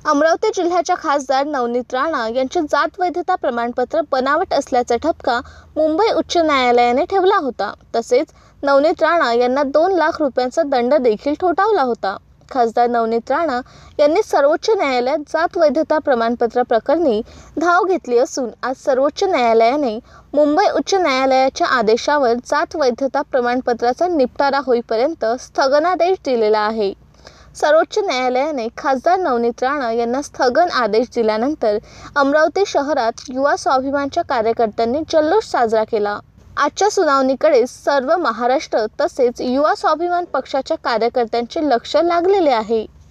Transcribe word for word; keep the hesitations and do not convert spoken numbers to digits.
अमरावती जिल्ह्याच्या खासदार नवनीत राणा यांचे जात वैधता प्रमाणपत्र बनावट असल्याचा ठपका मुंबई उच्च न्यायालयाने ठेवला होता। तसेच नवनीत राणा यांना दोन लाख रुपयांचा दंड देखील ठोठावला होता। खासदार नवनीत राणा यांनी सर्वोच्च न्यायालयात जात वैधता प्रमाणपत्र प्रकरणी धाव घेतली असून आज सर्वोच्च न्यायालयाने मुंबई उच्च न्यायालयाच्या आदेशावर जात वैधता प्रमाणपत्राचा निपटारा होईपर्यंत स्थगनादेश दिलेला आहे। सर्वोच्च न्यायालयाने खासदार नवनीत राणा यांना स्थगन आदेश दिल्यानंतर अमरावती शहरात युवा स्वाभिमानच्या कार्यकर्त्यांनी जल्लोष साजरा केला। आजच्या सुनावणीकडे सर्व महाराष्ट्र तसेच युवा स्वाभिमान पक्षाच्या कार्यकर्त्यांचे लक्ष लागलेले आहे।